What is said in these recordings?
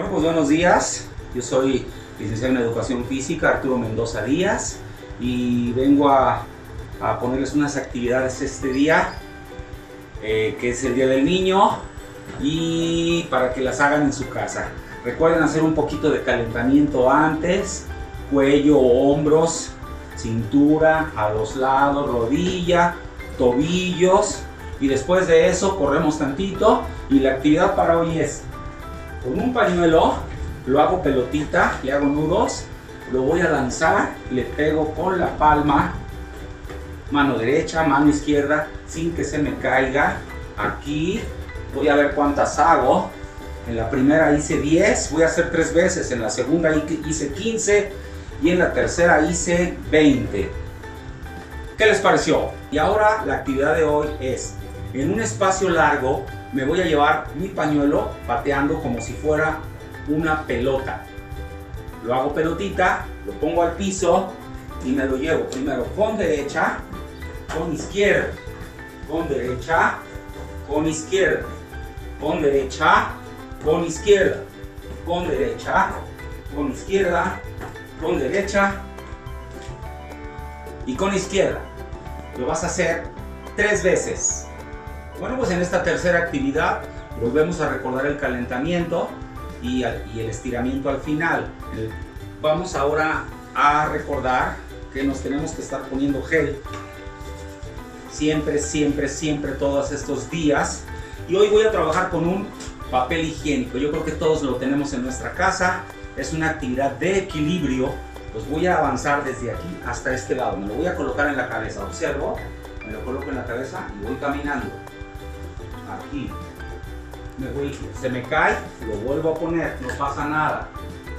Bueno, pues buenos días. Yo soy licenciado en Educación Física, Arturo Mendoza Díaz, y vengo a ponerles unas actividades este día, que es el Día del Niño, y para que las hagan en su casa. Recuerden hacer un poquito de calentamiento antes, cuello, hombros, cintura, a los lados, rodilla, tobillos, y después de eso corremos tantito. Y la actividad para hoy es, con un pañuelo, lo hago pelotita, le hago nudos, lo voy a lanzar, le pego con la palma, mano derecha, mano izquierda, sin que se me caiga. Aquí voy a ver cuántas hago. En la primera hice 10, voy a hacer 3 veces, en la segunda hice 15 y en la tercera hice 20. ¿Qué les pareció? Y ahora la actividad de hoy es, en un espacio largo, me voy a llevar mi pañuelo pateando como si fuera una pelota. Lo hago pelotita, lo pongo al piso y me lo llevo primero con derecha, con izquierda, con derecha, con izquierda, con derecha, con izquierda, con derecha, con izquierda, con derecha y con izquierda. Lo vas a hacer 3 veces. Bueno, pues en esta tercera actividad volvemos a recordar el calentamiento y el estiramiento al final. Vamos ahora a recordar que nos tenemos que estar poniendo gel siempre, siempre, siempre, todos estos días. Y hoy voy a trabajar con un papel higiénico. Yo creo que todos lo tenemos en nuestra casa. Es una actividad de equilibrio. Pues voy a avanzar desde aquí hasta este lado. Me lo voy a colocar en la cabeza. Observo, me lo coloco en la cabeza y voy caminando. Aquí. Se me cae, lo vuelvo a poner, no pasa nada.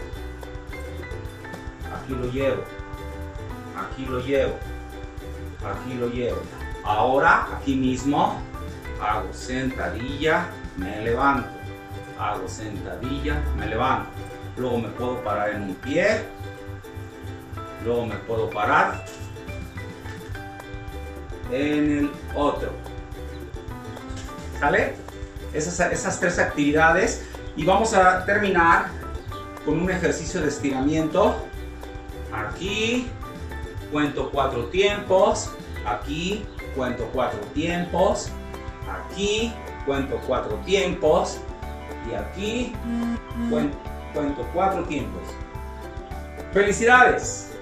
Aquí lo llevo. Aquí lo llevo. Aquí lo llevo. Ahora, aquí mismo, hago sentadilla, me levanto. Hago sentadilla, me levanto. Luego me puedo parar en un pie. Luego me puedo parar en el otro. ¿Sale? Esas 3 actividades. Y vamos a terminar con un ejercicio de estiramiento. Aquí cuento 4 tiempos. Aquí cuento 4 tiempos. Aquí cuento 4 tiempos. Y aquí cuento 4 tiempos. ¡Felicidades!